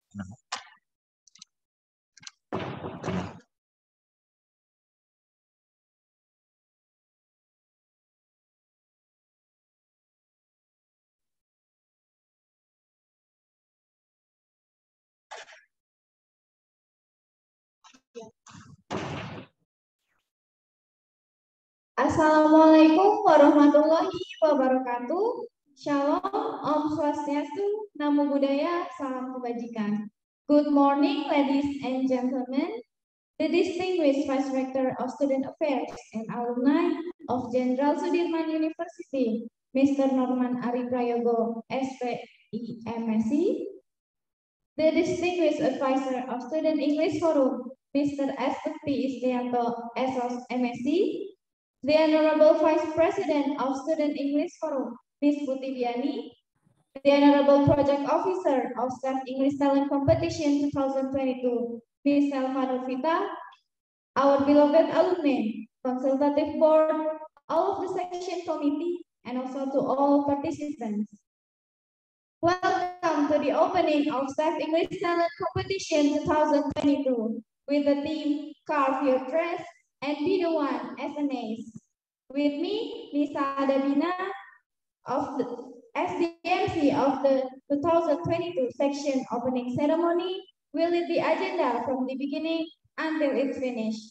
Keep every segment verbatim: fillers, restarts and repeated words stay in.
Assalamualaikum warahmatullahi wabarakatuh. Shalom, Om Swastiastu, Namo Buddhaya, Salam Kebajikan. Good morning, ladies and gentlemen. The distinguished Vice Rector of Student Affairs and alumni of Jenderal Sudirman University, Mister Norman Ari Prayogo, S P I M S C. The distinguished advisor of Student English Forum, Mister S P Istianto, S O S M S C. The Honorable Vice President of Student English Forum, Miz Putih Diani. The Honorable Project Officer of Staff English Talent Competition twenty twenty-two, Miz Selva Novita. Our beloved alumni, consultative board, all of the section committee, and also to all participants. Welcome to the opening of Staff English Talent Competition twenty twenty-two with the theme Carve Your Dress and Be the One as an Ace. With me, Nisa Adabina of the S D M C of the two thousand twenty-two section opening ceremony will lead the agenda from the beginning until it's finished.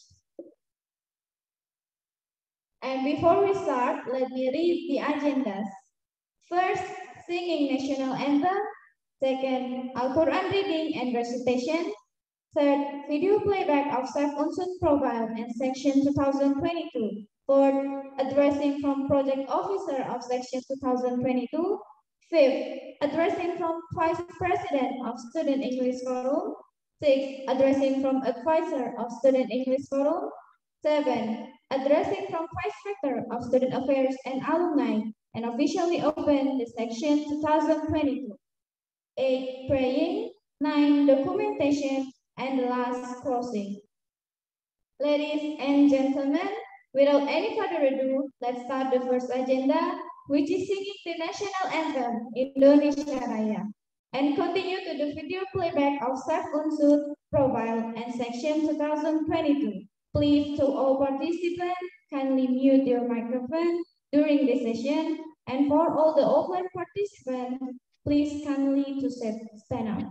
And before we start, let me read the agendas. First, singing national anthem. Second, Al-Quran reading and recitation. Third, video playback of Staff Unsur Profile and Section two thousand twenty-two. Fourth, addressing from Project Officer of Section two thousand twenty-two. Fifth, addressing from Vice President of Student English Forum. Sixth, addressing from Advisor of Student English Forum. Seven, addressing from Vice Rector of Student Affairs and Alumni, and officially open the Section two thousand twenty-two. Eight, praying. Nine, documentation. And the last, closing. Ladies and gentlemen, without any further ado, let's start the first agenda, which is singing the national anthem, Indonesia Raya, and continue to the video playback of Staff Unsur Profile and Section two thousand twenty-two. Please, to all participants, kindly mute your microphone during the session, and for all the offline participants, please kindly to stand up.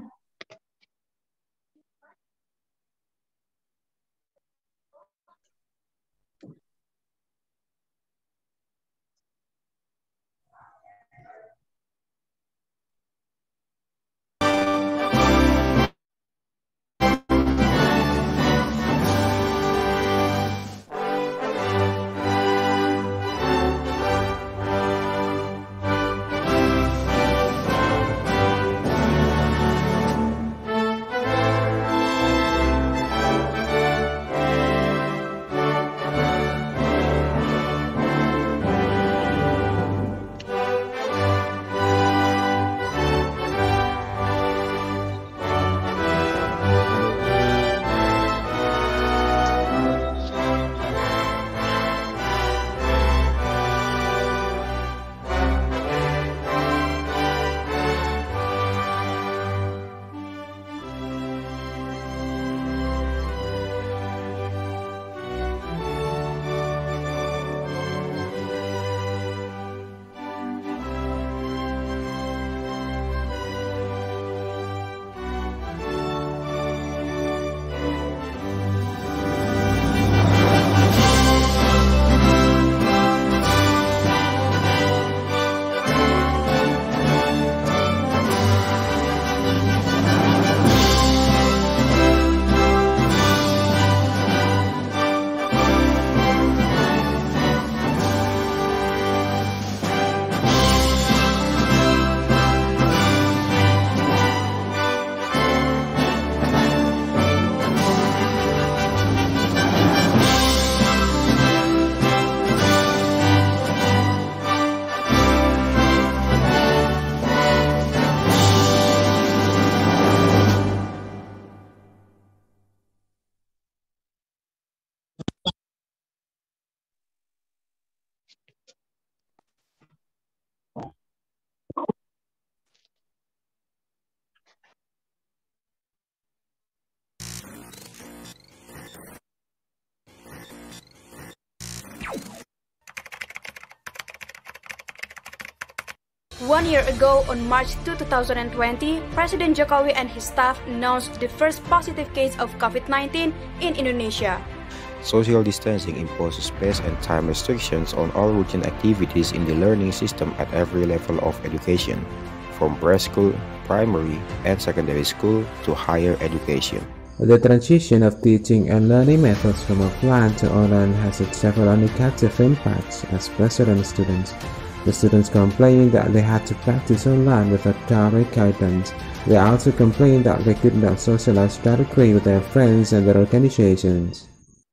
One year ago, on March second, two thousand twenty, President Jokowi and his staff announced the first positive case of COVID nineteen in Indonesia. Social distancing imposes space and time restrictions on all routine activities in the learning system at every level of education, from preschool, primary, and secondary school to higher education. The transition of teaching and learning methods from offline to online has had several negative impacts, especially on students. The students complained that they had to practice online without direct guidance. They also complained that they could not socialize directly with their friends and their organizations.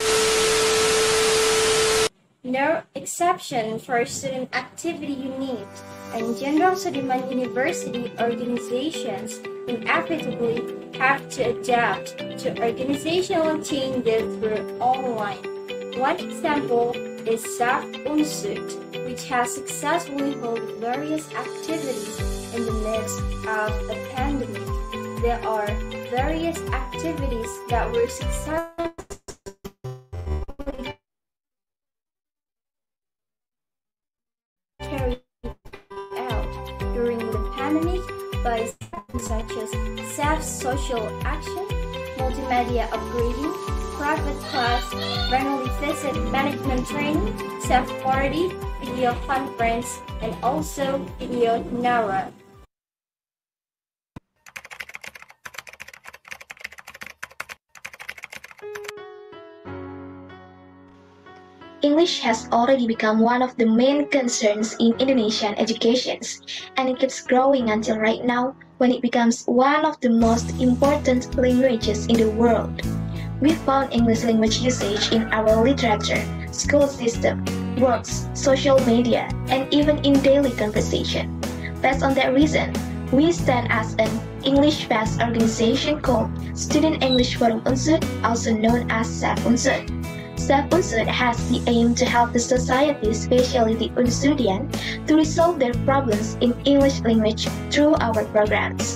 No exception for student activity unit and Jenderal Sudirman University organizations inevitably have to adapt to organizational changes through online. One example is SAF Unsud, which has successfully held various activities in the midst of a pandemic. There are various activities that were successful carried out during the pandemic by such as SAF Social Action, Multimedia Upgrading, Private Class, Randomly Visit Management Training, SAF Party, Video Conference, and also Video Nara. English has already become one of the main concerns in Indonesian educations, and it keeps growing until right now when it becomes one of the most important languages in the world. We found English language usage in our literature, school system, works, social media, and even in daily conversation. Based on that reason, we stand as an English-based organization called Student English Forum Unsud, also known as SAF Unsud. SAF Unsud has the aim to help the society, especially the Unsudian, to resolve their problems in English language through our programs.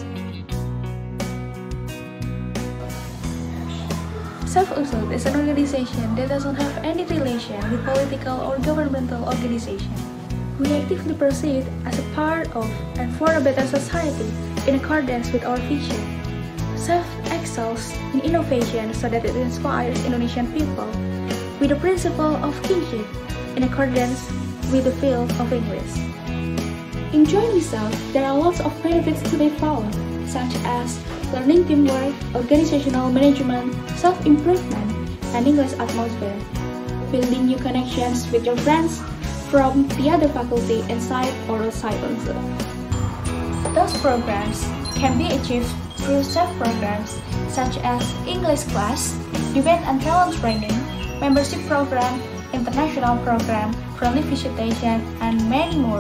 SAF Unsud is an organization that doesn't have any relation with political or governmental organization. We actively proceed as a part of and for a better society in accordance with our vision. SAF excels in innovation so that it inspires Indonesian people with the principle of kinship in accordance with the field of English. In joining SAF, there are lots of benefits to be found, such as learning teamwork, organizational management, self-improvement, and English atmosphere, building new connections with your friends from the other faculty inside or outside Unsud. Those programs can be achieved through SAF programs such as English class, debate and talent training, membership program, international program, friendly visitation, and many more.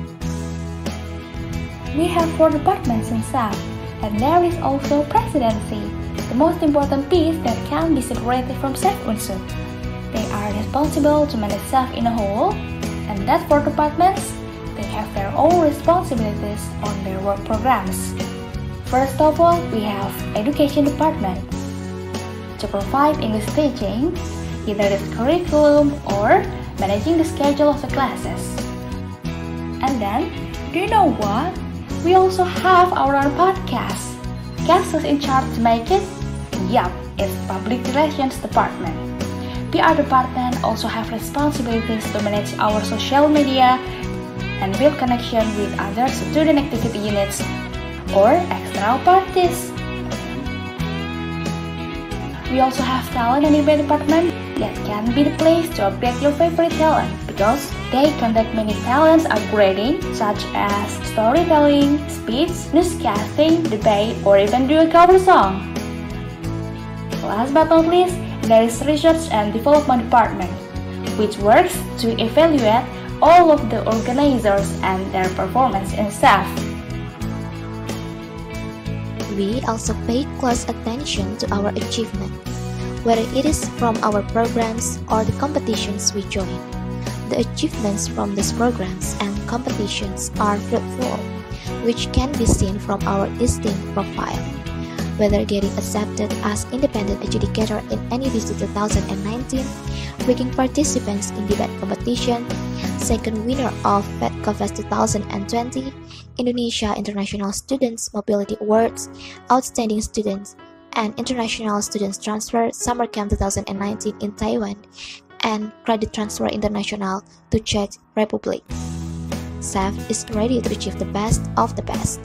We have four departments in SAF, and there is also presidency, the most important piece that can be separated from SAF Unsud. They are responsible to manage SAF in a whole, and that four departments, they have their own responsibilities on their work programs. First of all, we have Education Department to provide English teaching, either the curriculum or managing the schedule of the classes. And then, do you know what? We also have our own podcast. Guess who's in charge to make it? Yup, it's Public Relations Department. P R department also have responsibilities to manage our social media and build connection with other student activity units or external parties. We also have talent and event department that can be the place to upgrade your favorite talent because they conduct many talents upgrading such as storytelling, speech, newscasting, debate, or even do a cover song. Last but not least, there is Research and Development Department, which works to evaluate all of the organizers and their performance in SAF. We also pay close attention to our achievement, whether it is from our programs or the competitions we join. The achievements from these programs and competitions are fruitful, which can be seen from our distinct profile, whether getting accepted as independent adjudicator in N E D C two thousand nineteen, ranking participants in debate competition, second winner of FedConfest two thousand twenty, Indonesia International Students Mobility Awards, Outstanding Students, and International Students Transfer Summer Camp twenty nineteen in Taiwan, and Credit Transfer International to Czech Republic. S A F is ready to achieve the best of the best.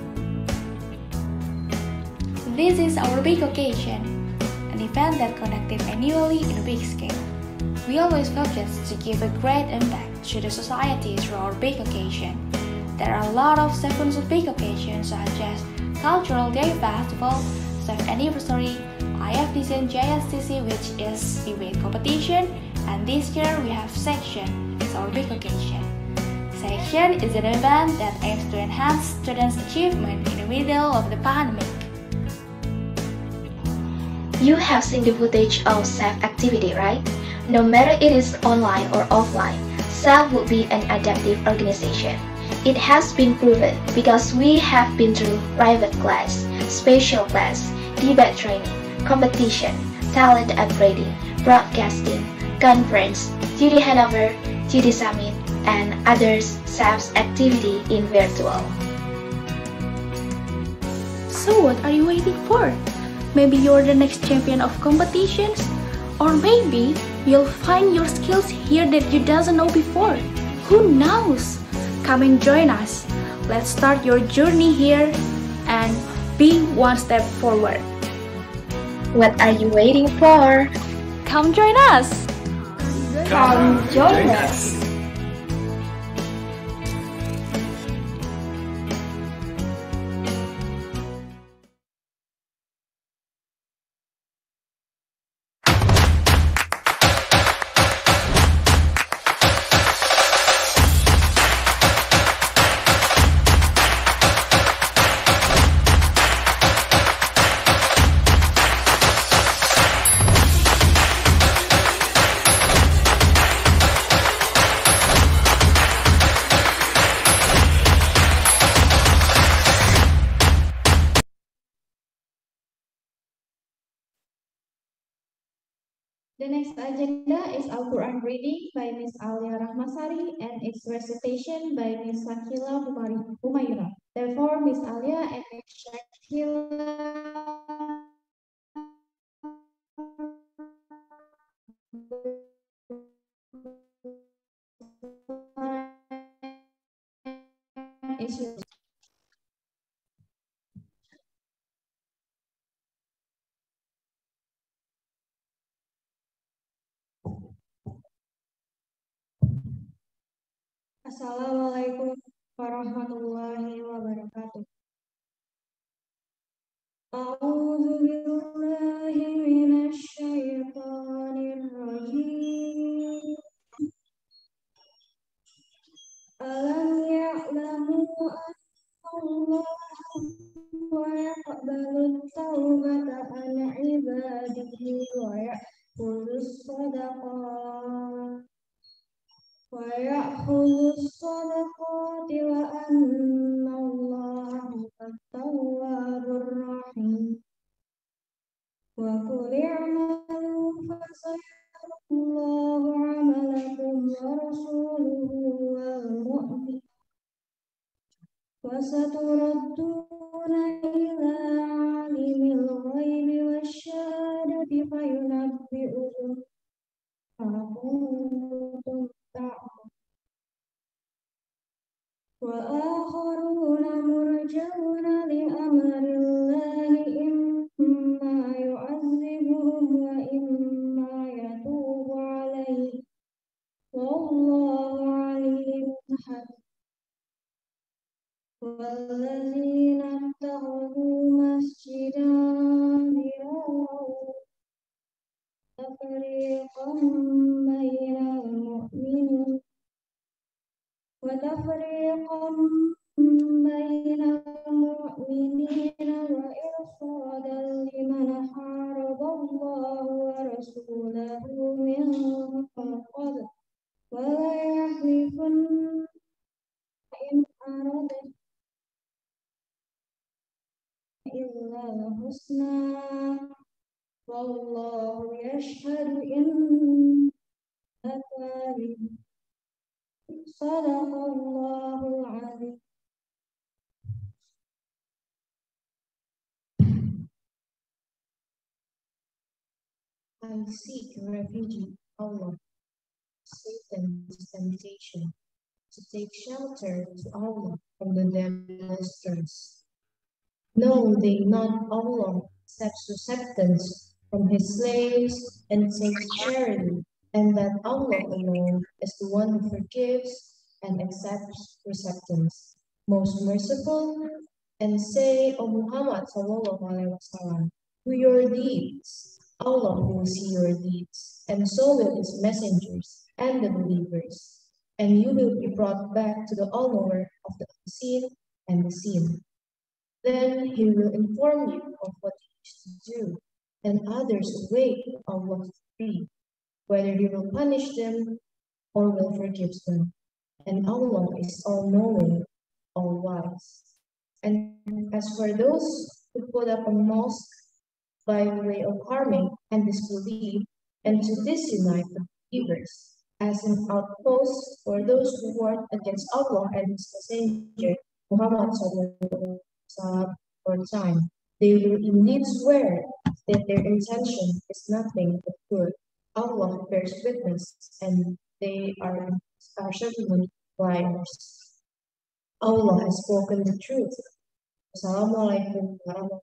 This is our big occasion, an event that conducted annually in a big scale. We always focus to give a great impact to the society through our big occasion. There are a lot of sequence of big occasions such as Cultural Day Festival, S A F Anniversary, I F D C and J S T C, which is debate competition, and this year we have Section, it's our big occasion. Section is an event that aims to enhance students' achievement in the middle of the pandemic. You have seen the footage of S A F activity, right? No matter it is online or offline, S A F will be an adaptive organization. It has been proven because we have been through private class, special class, debate training, competition, talent upgrading, broadcasting, conference, Judy Hanover, Judy Summit, and others S A F's activity in virtual. So what are you waiting for? Maybe you're the next champion of competitions? Or maybe you'll find your skills here that you doesn't know before. Who knows? Come and join us. Let's start your journey here and be one step forward. What are you waiting for? Come join us! Come join us! The next agenda is Al-Quran reading by Miss Alia Rahmasari and its recitation by Miss Shakila Humayra. Therefore, Miss Alia and Miss Shakila is yours. Assalamualaikum warahmatullahi wabarakatuh. A'udzu billahi minasy syaithanir rajim. Alam ya'lamu annallaha wa yaqbalu tawbata an ibadihi wa ya'khudhu sadaqat wa ya'khudhu sadaqati wa anna Allaha at-tawwabur rahim. Wa qul i'malu fasayarallahu 'amalakum wa rasuluhu wal mu'minun wa saturadduna ila 'alimil ghaibi wasyahadati fayunabbi'ukum bima kuntum ta'malun. Wa akharuna murjauna li amrillahi imma yu'adzibuhum wa imma yatubu 'alaihim wallahu 'alimun hakim. Walladzina ittakhadhu masjidan dirara tafriqan bainal mu'minin wa tafriqan bainal mu'minin wa irsadan liman haraballahu wa rasulahu min qabl wa la yahlifun in aradna illa husna wallahu yashhadu innahum lakadzibun. Sadaqallahul azim. I seek refuge, Allah, Satan's temptation, to take shelter to Allah from the devil's curse. Know they not Allah accepts acceptance from his slaves and takes charity, and that Allah alone is the one who forgives and accepts acceptance, most merciful, and say, O Muhammad sallallahu alaihi wasallam, do your deeds. Allah will see your deeds, and so will his messengers and the believers, and you will be brought back to the All-Knower of the unseen and the seen. Then he will inform you of what you used to do, and others await Allah's decree, whether he will punish them or will forgive them. And Allah is all-knowing, all-wise. And as for those who put up a mosque by way of harming and disbelief, and to disunite the believers, as an outpost for those who warn against Allah and his messenger, Muhammad sallallahu for time, they will indeed swear that their intention is nothing but good. Allah bears witness, and they are, are certainly liars. Allah has spoken the truth. Assalamualaikum warahmatullahi.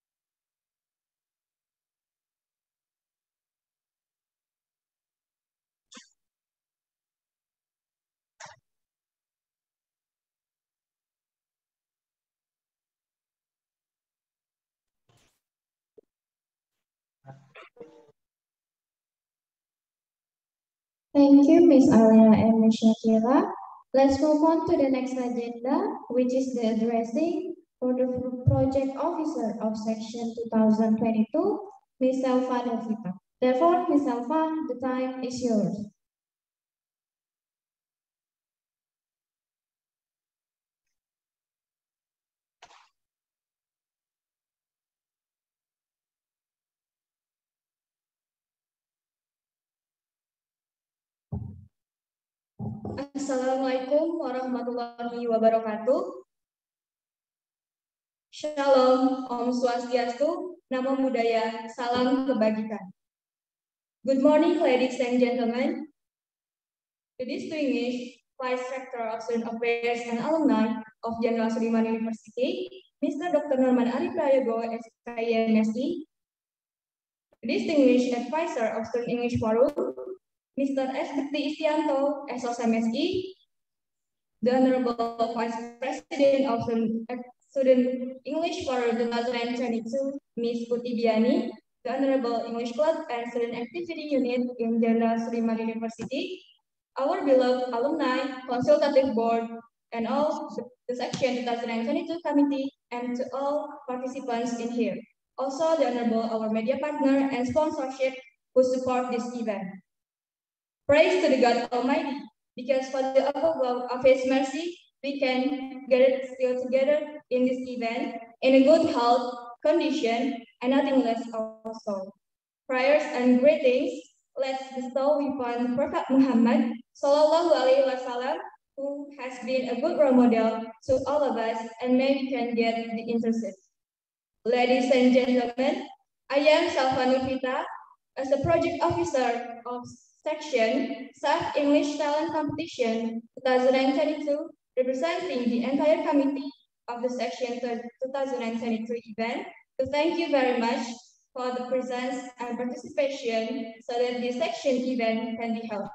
Thank you, Miss Alia and Miss Shakira. Let's move on to the next agenda, which is the addressing for the project officer of section two thousand twenty-two, Miss Alfa Novita. Therefore, Miss Alfa, the time is yours. Assalamualaikum warahmatullahi wabarakatuh. Shalom, Om Swastiastu, Namo Buddhaya, Salam Kebajikan. Good morning, ladies and gentlemen. The distinguished Vice Rector of Student Affairs and Alumni of Jenderal Sudirman University, Mister Doctor Norman Ari Prayogo, S K I M S I, the distinguished Advisor of Student English Forum, Mister S. Bekti Istianto, S O S M S I, the Honorable Vice President of Student English Forum two thousand twenty-two, Miz Putih Biani, the Honorable English Club and Student Activity Unit in Jenderal Sudirman University, our beloved alumni, consultative board, and all the section two thousand twenty-two committee, and to all participants in here. Also, the Honorable our media partner and sponsorship who support this event. Praise to the God Almighty, because for the overflow of His mercy, we can get still together in this event in a good health condition and nothing less also. Prayers and greetings, let's bestow upon Prophet Muhammad Sallallahu Alaihi Wasallam, who has been a good role model to all of us, and may we can get the interest. Ladies and gentlemen, I am Salfa Nurvita, as a project officer of Section South English Talent Competition two thousand twenty-two, representing the entire committee of the Section two thousand twenty-three event, to thank you very much for the presence and participation so that this section event can be held.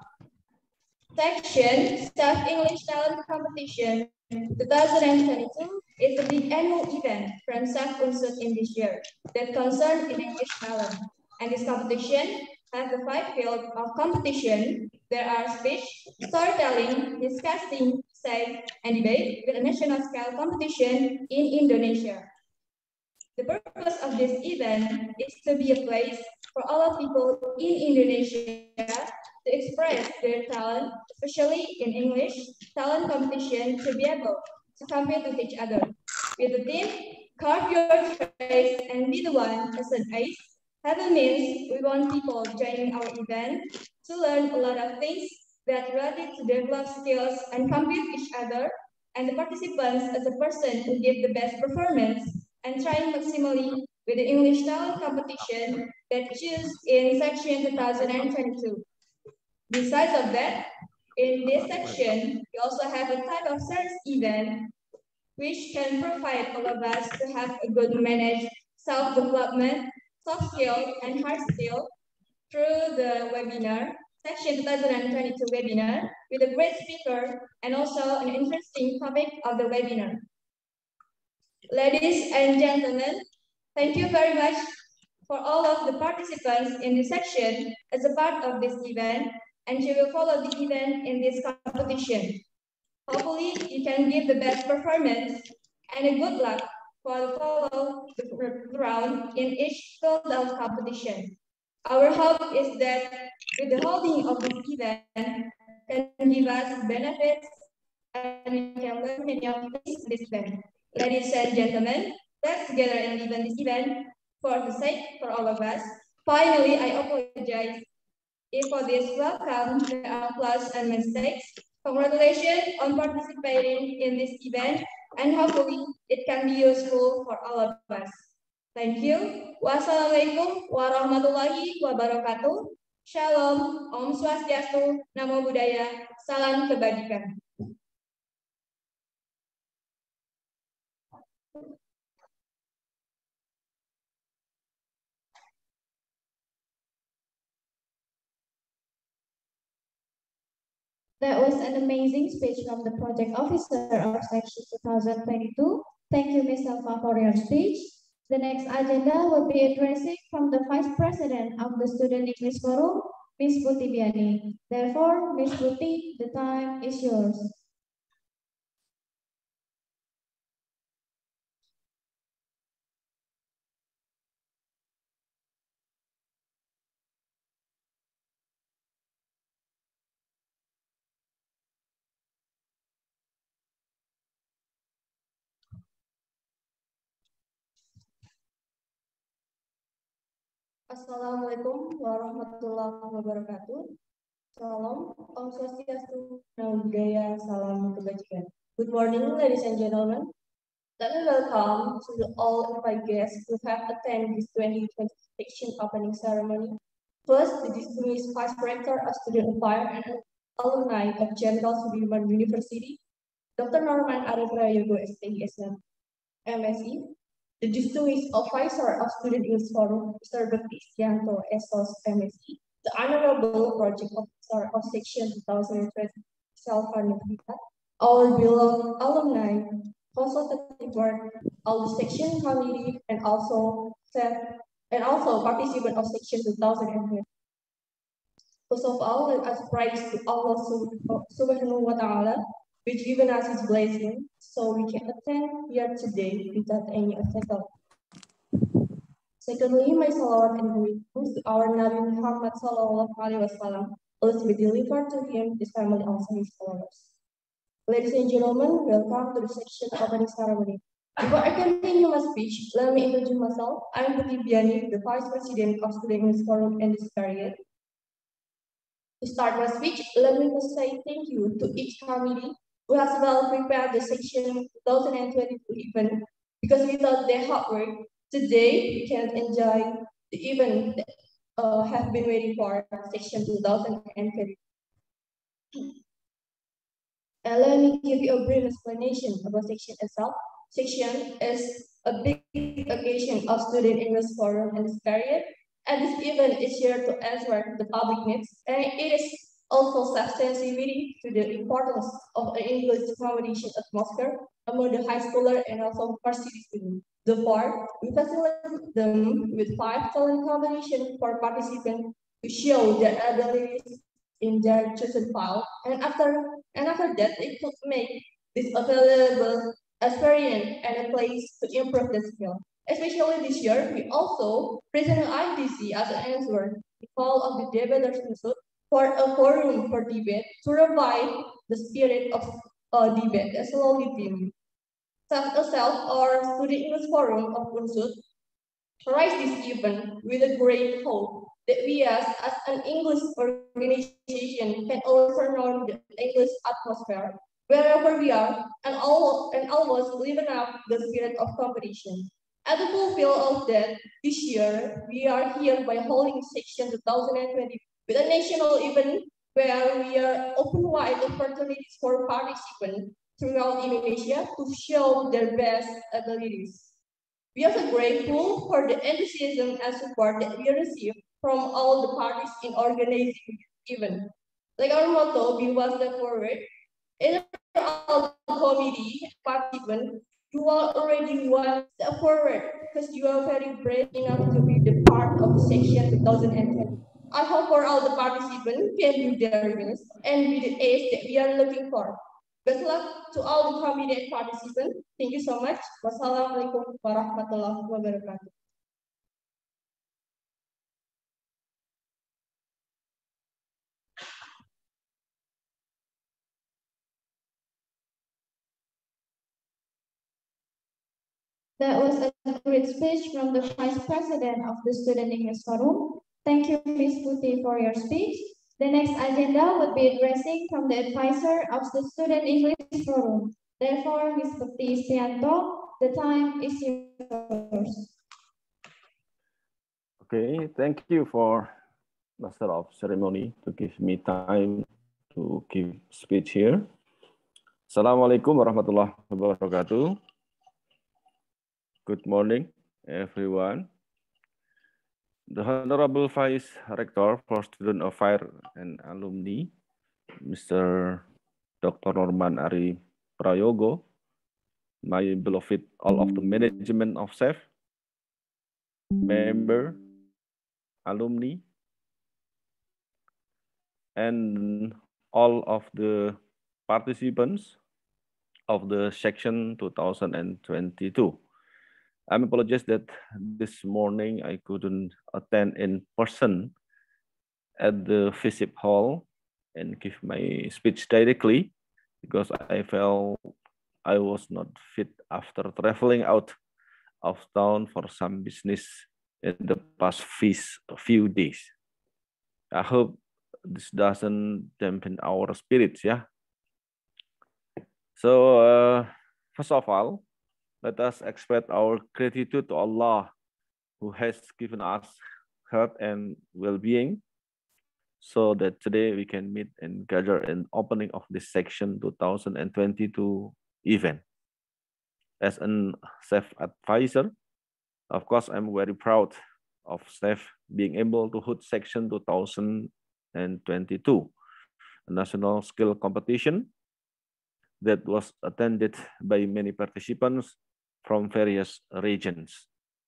Section South English Talent Competition two thousand twenty-two is a big annual event from South Unsud in this year that concerns English talent, and this competition has the five fields of competition. There are speech, storytelling, discussing, essay, and debate with a national scale competition in Indonesia. The purpose of this event is to be a place for all people in Indonesia to express their talent, especially in English talent competition, to be able to compete with each other. With the theme, carve your trace and be the one as an ace. That means we want people joining our event to learn a lot of things that related to develop skills and compete each other, and the participants as a person who give the best performance and trying maximally with the English style competition that choose in section two thousand twenty-two. Besides of that, in this section, we also have a type of service event which can provide all of us to have a good managed self-development, soft skill, and hard skill through the webinar, section twenty twenty-two webinar, with a great speaker and also an interesting topic of the webinar. Ladies and gentlemen, thank you very much for all of the participants in this section as a part of this event, and you will follow the event in this competition. Hopefully, you can give the best performance and a good luck for follow the round in each field of competition. Our hope is that with the holding of this event can give us benefits and we can learn many of things in this event. Ladies and gentlemen, let's together and live in this event for the sake for all of us. Finally, I apologize if for this welcome there are flaws and mistakes. Congratulations on participating in this event, and hopefully it can be useful for all of us. Thank you. Wassalamualaikum warahmatullahi wabarakatuh. Shalom, Om Swastiastu, Namo Buddhaya, salam kebajikan. That was an amazing speech from the project officer of section two thousand twenty-two. Thank you, Miz Alfa, for your speech. The next agenda will be addressing from the Vice President of the Student English Forum, Miz Putih Biani. Therefore, Miz Putih, the time is yours. Assalamualaikum warahmatullahi wabarakatuh. Shalom, Om Swastiastu, Namo Buddhaya, salam kebajikan. Good morning, ladies and gentlemen. Let me welcome to the all of my guests who have attended this twenty twenty section opening ceremony. First, the distinguished Vice Rector of Student Affairs and alumni of Jenderal Sudirman University, Doctor Norman Arif Prayogo, S T I S M, M Si. The distinguished officer of Student English Forum, Mister Bekti Istianto, S O S, M Si. The Honorable Project Officer of Section two thousand twenty, Selvan Nurhita, our beloved alumni, consultative board, all the section committee, and also and also participant of Section two thousand twenty. First of all, let us praise to Allah Subhanahu wa Taala, which given us His blessing, so we can attend here today without any obstacle. Secondly, my salawat and greetings to our Nabi Muhammad Sallallahu Alaihi Wasallam, always be delivered to him, his family, also his followers. Ladies and gentlemen, welcome to the section opening ceremony. Before I continue my speech, let me introduce myself. I am Putih Biani, the Vice President of Student English Forum in this period. To start my speech, let me first say thank you to each committee who has well prepared the section two thousand twenty-two event, because without their hard work, today we can enjoy the event that uh, have been waiting for section two thousand twenty. Uh, let me give you a brief explanation about section itself. Section is a big occasion of Student English Forum in this period, and this event is here to answer the public needs, and it is also substantiating to the importance of an English accommodation atmosphere among the high schooler and also varsity students. Therefore, we facilitate them with five talent competition for participants to show their abilities in their chosen file, and after and after that, they could make this available experience and a place to improve the skill. Especially this year, we also present an I D C as an answer to the call of the debaters institute for a forum for debate to revive the spirit of uh, debate as slowly dim. Self or Student English Forum of Unsud rise this event with a great hope that we as, as an English organization can also know the English atmosphere wherever we are, and, all, and always living up the spirit of competition. As a fulfill of that, this year, we are here by holding Section two thousand twenty with a national event where we are open wide opportunities for participants throughout Indonesia to show their best abilities. We are so grateful for the enthusiasm and support that we receive from all the parties in organizing this event. Like our motto, "Be was the forward." In all the committee participants, you are already one step forward because you are very brave enough to be the part of Section two thousand twenty. I hope for all the participants can do their best and be the ace that we are looking for. Good luck to all the committee participants. Thank you so much. Wassalamualaikum warahmatullahi wabarakatuh. That was a great speech from the Vice President of the Student English Forum. Thank you, Miz Putih, for your speech. The next agenda would be addressing from the advisor of the Student English Forum. Therefore, Miz Putih Stianto, the time is yours. Okay, thank you for Master of Ceremony to give me time to give speech here. Assalamualaikum warahmatullahi wabarakatuh. Good morning, everyone. The Honorable Vice Rector for Student Affairs and Alumni, Mister Doctor Norman Ari Prayogo, my beloved all of the management of S E F, member, alumni, and all of the participants of the section two thousand twenty-two. I apologize that this morning I couldn't attend in person at the visit hall and give my speech directly because I felt I was not fit after traveling out of town for some business in the past few days. I hope this doesn't dampen our spirits, yeah. So uh, first of all, let us express our gratitude to Allah who has given us health and well-being so that today we can meet and gather in opening of this section two thousand twenty-two event. As an S E F advisor, of course, I'm very proud of S E F being able to host section two thousand twenty-two, a national skill competition that was attended by many participants from various regions.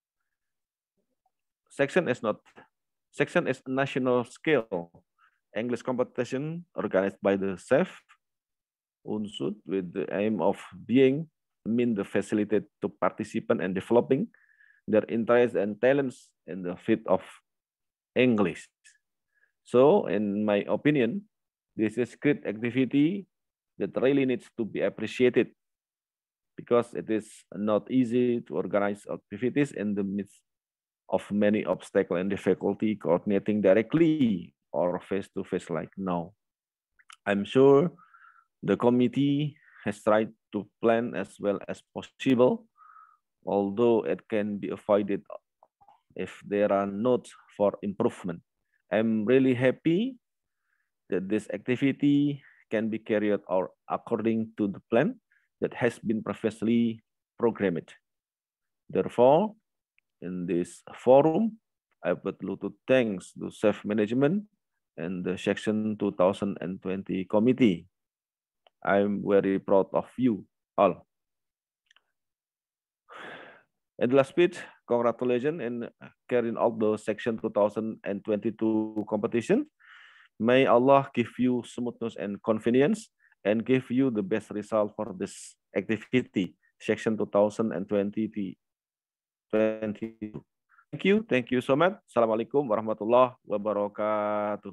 Section is not section is a national scale English competition organized by the S E F UNSUD with the aim of being mean the facilitate to participant and developing their interests and talents in the field of English. So, in my opinion, this is great activity that really needs to be appreciated because it is not easy to organize activities in the midst of many obstacles and difficulty coordinating directly or face-to-face like now. I'm sure the committee has tried to plan as well as possible, although it can be avoided if there are notes for improvement. I'm really happy that this activity can be carried out according to the plan that has been previously programmed. Therefore, in this forum, I would like to thank the S E F management and the section two thousand twenty committee. I'm very proud of you all. In the last speech, congratulations in carrying out the section two thousand twenty-two competition. May Allah give you smoothness and convenience and give you the best result for this activity, section two thousand twenty-two. Thank you. Thank you so much. Assalamualaikum warahmatullahi wabarakatuh.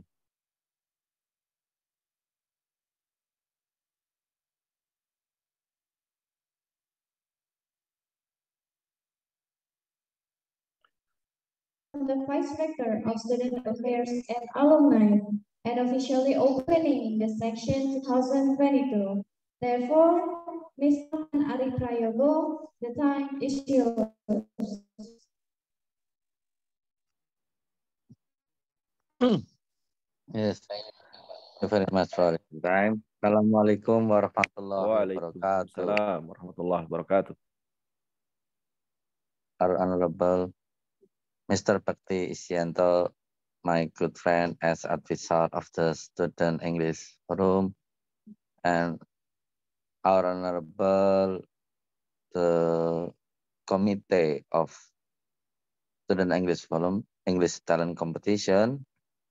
The Vice Rector of Student Affairs and Alumni and officially opening the section two thousand twenty-two. Therefore, Mister Ari Prayogo, the time is yours. Yes, thank you very much for your time. Assalamualaikum warahmatullahi wabarakatuh. Waalaikumsalam warahmatullahi wabarakatuh. Our Honorable Mister Bakti Isyanto, my good friend as advisor of the Student English Forum, and our Honorable the Committee of Student English Forum, English Talent Competition.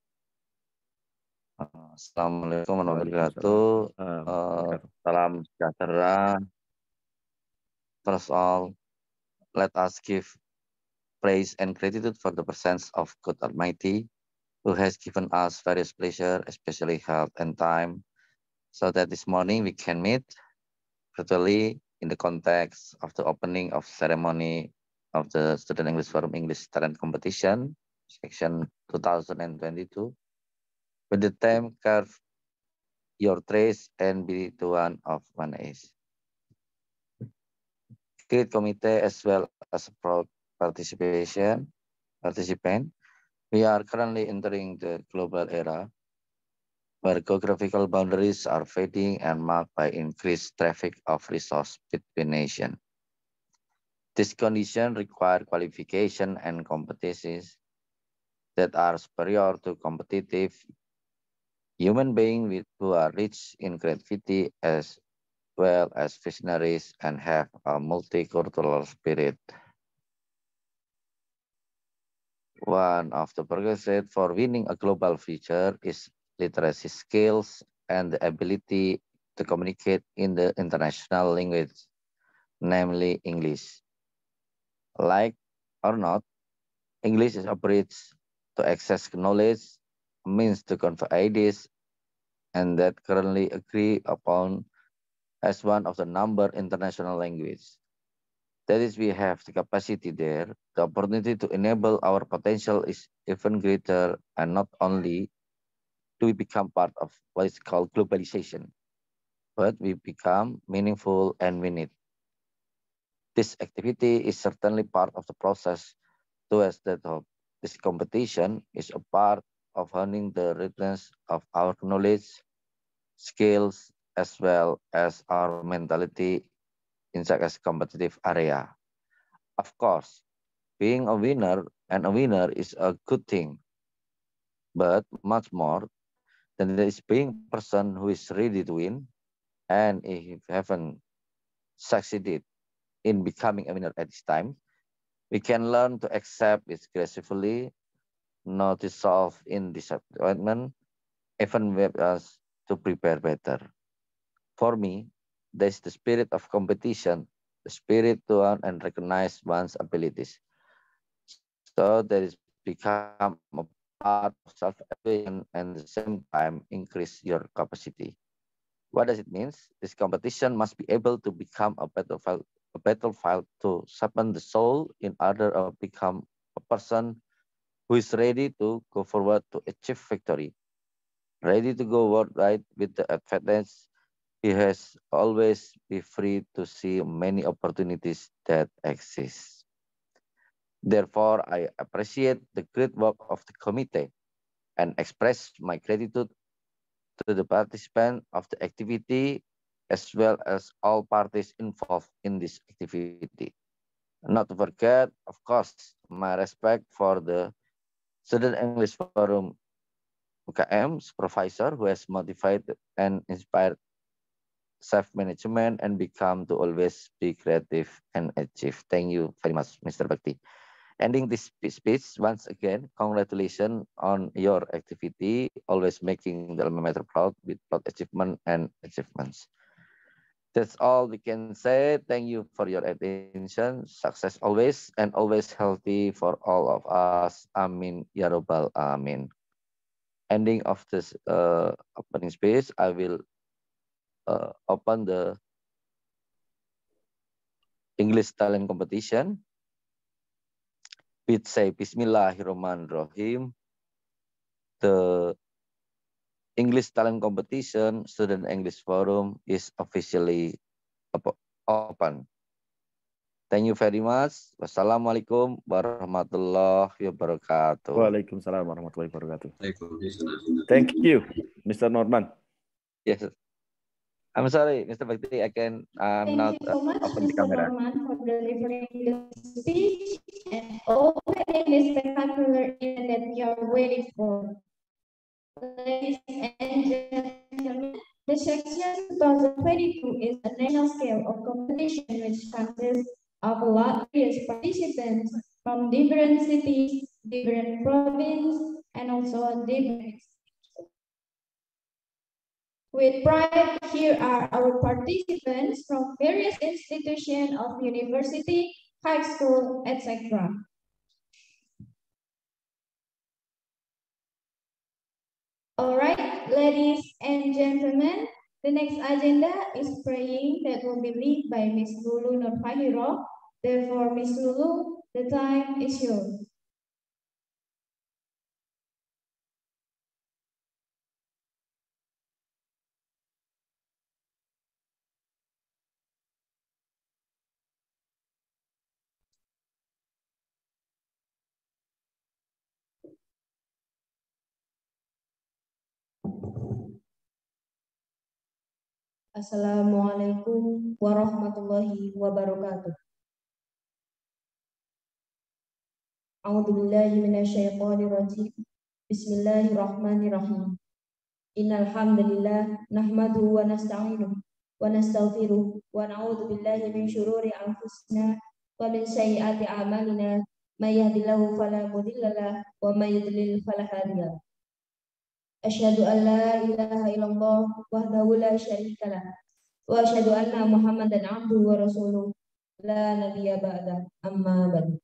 Assalamualaikum warahmatullahi wabarakatuh. Uh, salam sejahtera. First of all, let us give praise and gratitude for the presence of God Almighty, who has given us various pleasure, especially health and time, so that this morning we can meet virtually in the context of the opening of ceremony of the Student English Forum English Talent Competition, section two thousand twenty-two, with the theme Carve Your Trace and Be the One of One Ace. Great committee as well as a proud participation participant. We are currently entering the global era where geographical boundaries are fading and marked by increased traffic of resources between nations. This condition requires qualification and competencies that are superior to competitive human beings with, who are rich in creativity as well as visionaries and have a multicultural spirit. One of the prerequisites for winning a global future is literacy skills and the ability to communicate in the international language, namely English. Like or not, English is a bridge to access knowledge, a means to convey ideas, and that currently agreed upon as one of the number international languages. That is, we have the capacity there. The opportunity to enable our potential is even greater, and not only do we become part of what is called globalization, but we become meaningful and win it. This activity is certainly part of the process towards that hope. This competition is a part of honing the richness of our knowledge, skills, as well as our mentality in such a competitive area. Of course, being a winner and a winner is a good thing, but much more than that is being a person who is ready to win, and if you haven't succeeded in becoming a winner at this time, we can learn to accept it gracefully, not to solve in disappointment, even with us to prepare better. For me, there's the spirit of competition, the spirit to earn and recognize one's abilities. So that is become a part of self-evaluation and at the same time increase your capacity. What does it mean? This competition must be able to become a battlefield, a battlefield to sharpen the soul in order to become a person who is ready to go forward to achieve victory, ready to go worldwide with the advantage. He has always been free to see many opportunities that exist. Therefore, I appreciate the great work of the committee and express my gratitude to the participants of the activity as well as all parties involved in this activity. Not to forget, of course, my respect for the Student English Forum U K M supervisor who has motivated and inspired self-management and become to always be creative and achieve. Thank you very much, Mister Bakti. Ending this speech, once again, congratulations on your activity, always making the alma mater proud with proud achievement and achievements. That's all we can say. Thank you for your attention. Success always and always healthy for all of us. Amin. Ya Rabbal Amin. Ending of this uh, opening speech, I will uh, open the English talent competition. We'd say Bismillahirrahmanirrahim. The English Talent Competition Student English Forum is officially open. Thank you very much. Wassalamualaikum warahmatullahi wabarakatuh. Waalaikumsalam warahmatullahi wabarakatuh. Thank you, Mister Norman. Yes. I'm sorry, Mister Bakti, I can uh, Thank not you so much, open the Mister camera. Norman, for delivering the speech and opening this spectacular event that we are waiting for. Ladies and gentlemen, the section twenty twenty-two is a national scale of competition which consists of a lot of participants from different cities, different provinces, and also different. With pride, here are our participants from various institutions of university, high school, et cetera. All right, ladies and gentlemen, the next agenda is praying that will be led by Miss Lulu Nurfahiro. Therefore, Miss Lulu, the time is yours. Assalamualaikum warahmatullahi wabarakatuh. A'udzu billahi minasyaitonir rajim. Bismillahirrahmanirrahim. Innal hamdalillah nahmaduhu wa nasta'inuhu wa nastaghfiruh wa na'udzu billahi min syururi anfusina wa min sayyiati a'malina may yahdihillahu fala mudilla lahu wa may yudlil fala hadiya lahu. Asyhadu an la ilaha illallah wahdahu la syarika lah wa asyhadu anna Muhammadan abduhu wa rasuluh la nabiyya ba'da amma ba'du.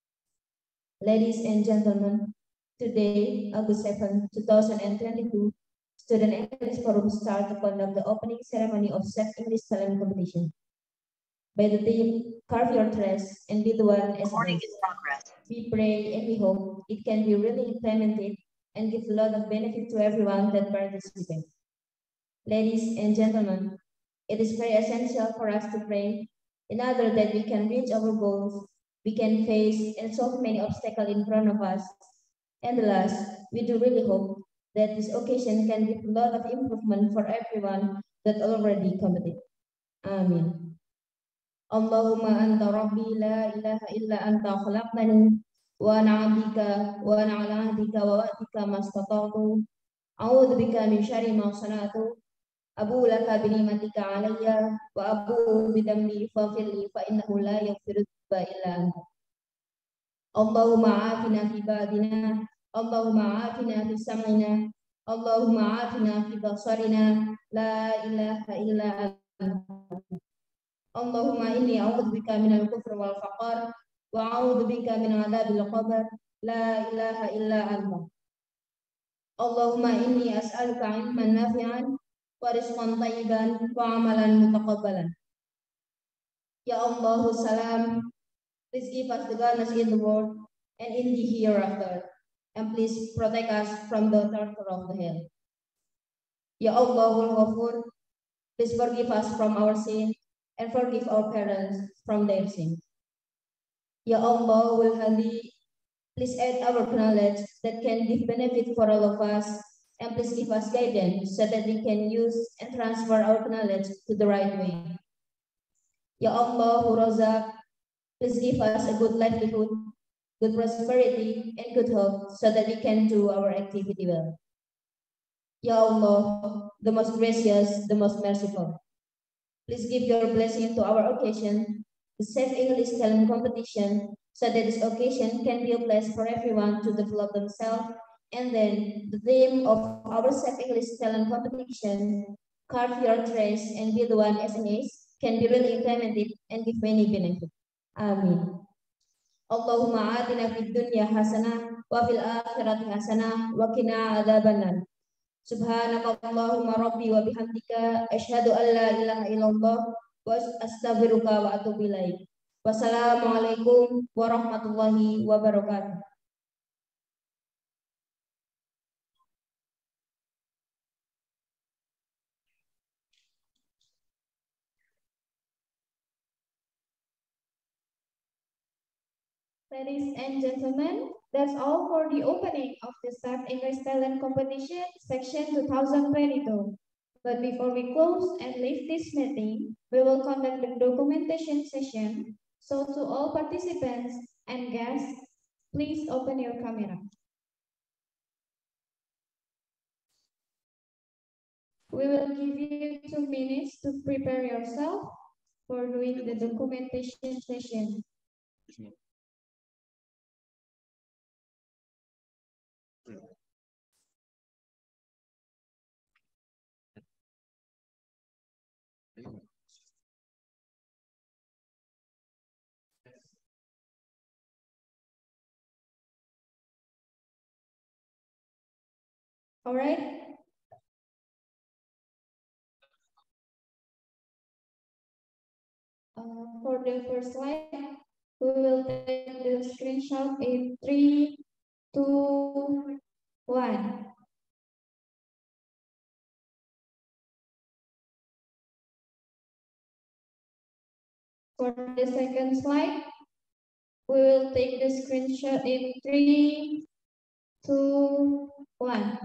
Ladies and gentlemen, today, August seventh, two thousand twenty-two, Student English Forum start to conduct the opening ceremony of S E F English Talent Competition. By the theme, carve your dress and be the one as a We pray and we hope it can be really implemented and give a lot of benefit to everyone that participates. Ladies and gentlemen, it is very essential for us to pray in order that we can reach our goals, we can face and solve many obstacles in front of us. And last, we do really hope that this occasion can give a lot of improvement for everyone that already committed. Amin. Allahumma anta rabbi la ilaha illa anta khalaqtani wa ana 'abdika wa ana 'ala 'ahdika wa wa'dika mastata'tu. A'udzu bika min syarri ma sana'tu. Abu laka bi ni'matika 'alayya wa abu bi dhanbi faghfir li fa innahu la yaghfiru dhanba illa anta. Allahumma 'afina fi badina, Allahumma 'afina fi sam'ina, Allahumma 'afina fi basarina, la ilaha illa anta. Allahumma inni a'udzu bika minal kufri wal faqr wa a'udzu bika min 'adzabil qabr, la ilaha illa anta. Allahumma inni as'aluka 'ilman nafi'an wa rizqan thayyiban wa 'amalan mutaqabbalan. Ya Allah, salam, please give us the goodness in the world and in the hereafter, and please protect us from the torture of the hell. Ya Allahul Ghafur, please forgive us from our sin and forgive our parents from their sin. Ya Allahul Hadi, please add our knowledge that can give benefit for all of us, and please give us guidance so that we can use and transfer our knowledge to the right way. Ya Allahul Razak, please give us a good livelihood, good prosperity, and good health so that we can do our activity well. Ya Allah, the most gracious, the most merciful, please give your blessing to our occasion, the S E F English Talent Competition, so that this occasion can be a place for everyone to develop themselves. And then the theme of our S E F English Talent Competition, carve your dress and be the one as an ace, can be really implemented and give many benefit. Amin. Allahumma atina fid dunya hasanah wa fil akhirati hasanah wa qina adzabannar. Subhanakallahumma rabbi wa bihamdika asyhadu an la ilaha illallah wa astaghfiruka wa atubu ilaik. Wassalamualaikum warahmatullahi wabarakatuh. Ladies and gentlemen, that's all for the opening of the Start English Talent Competition Section two thousand twenty-two. But before we close and leave this meeting, we will conduct the documentation session. So to all participants and guests, please open your camera. We will give you two minutes to prepare yourself for doing the documentation session. All right. Uh, for the first slide, we will take the screenshot in three, two, one. For the second slide, we will take the screenshot in three, two, one.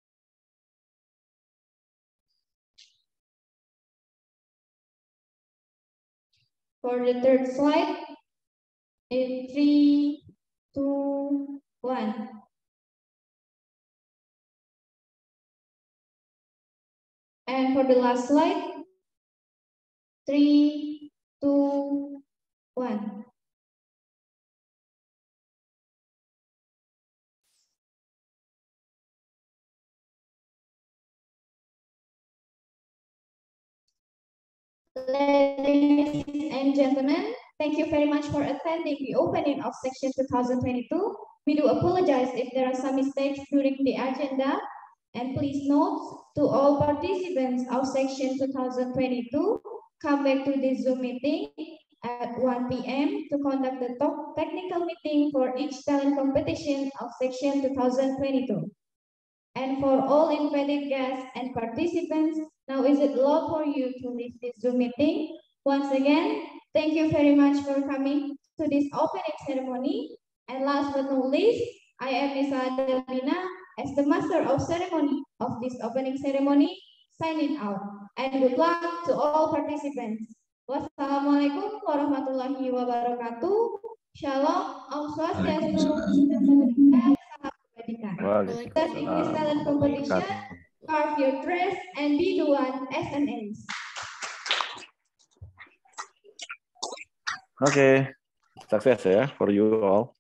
For the third slide, in three, two, one. And for the last slide, three, two, one. Ladies and gentlemen, thank you very much for attending the opening of section two thousand twenty-two. We do apologize if there are some mistakes during the agenda. And please note to all participants of section two thousand twenty-two, come back to the Zoom meeting at one P M to conduct the top technical meeting for each talent competition of section two thousand twenty-two. And for all invited guests and participants, now is it law for you to leave this Zoom meeting? Once again, thank you very much for coming to this opening ceremony. And last but not least, I am Nisa Adelina as the master of ceremony of this opening ceremony, signing out. And good luck to all participants. Wassalamualaikum warahmatullahi wabarakatuh. Shalom, Om Swastiastu, dan salam kebajikan. Start English Talent Competition, carve your dress and be the one as an ace. Okay, success ya for you all.